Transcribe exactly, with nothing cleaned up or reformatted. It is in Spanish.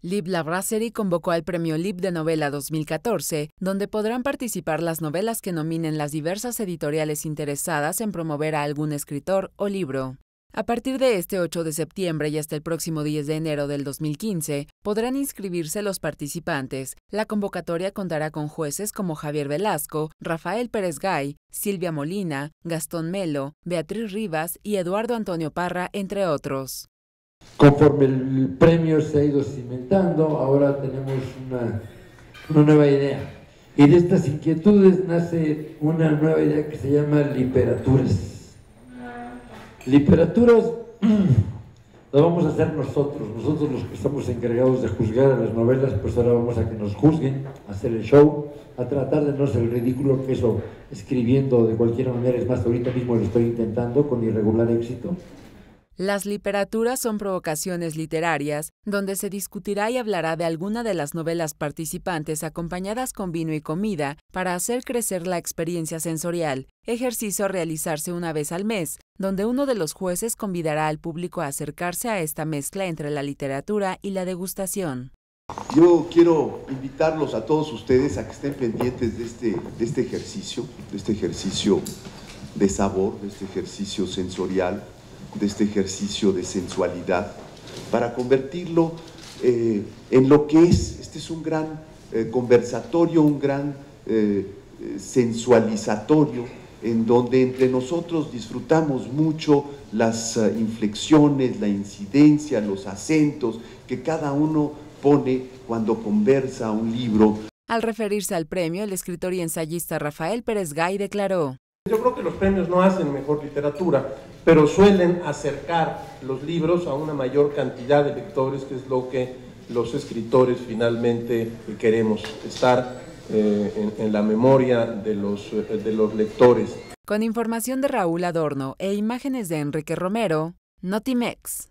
Lib La Brasserie convocó al Premio Lib de Novela dos mil catorce, donde podrán participar las novelas que nominen las diversas editoriales interesadas en promover a algún escritor o libro. A partir de este ocho de septiembre y hasta el próximo diez de enero del dos mil quince, podrán inscribirse los participantes. La convocatoria contará con jueces como Javier Velasco, Rafael Pérez Gay, Silvia Molina, Gastón Melo, Beatriz Rivas y Eduardo Antonio Parra, entre otros. Conforme el premio se ha ido cimentando, ahora tenemos una, una nueva idea. Y de estas inquietudes nace una nueva idea que se llama Literaturas. Literaturas lo vamos a hacer nosotros, nosotros los que estamos encargados de juzgar a las novelas, pues ahora vamos a que nos juzguen, a hacer el show, a tratar de no ser el ridículo, que eso escribiendo de cualquier manera, es más, ahorita mismo lo estoy intentando con irregular éxito. Las literaturas son provocaciones literarias, donde se discutirá y hablará de alguna de las novelas participantes acompañadas con vino y comida para hacer crecer la experiencia sensorial, ejercicio a realizarse una vez al mes, donde uno de los jueces convidará al público a acercarse a esta mezcla entre la literatura y la degustación. Yo quiero invitarlos a todos ustedes a que estén pendientes de este, de este ejercicio, de este ejercicio de sabor, de este ejercicio sensorial, de este ejercicio de sensualidad, para convertirlo eh, en lo que es. Este es un gran eh, conversatorio, un gran eh, sensualizatorio, en donde entre nosotros disfrutamos mucho las uh, inflexiones, la incidencia, los acentos que cada uno pone cuando conversa un libro. Al referirse al premio, el escritor y ensayista Rafael Pérez Gay declaró: Yo creo que los premios no hacen mejor literatura, pero suelen acercar los libros a una mayor cantidad de lectores, que es lo que los escritores finalmente queremos, estar eh, en, en la memoria de los, de los lectores. Con información de Raúl Adorno e imágenes de Enrique Romero, Notimex.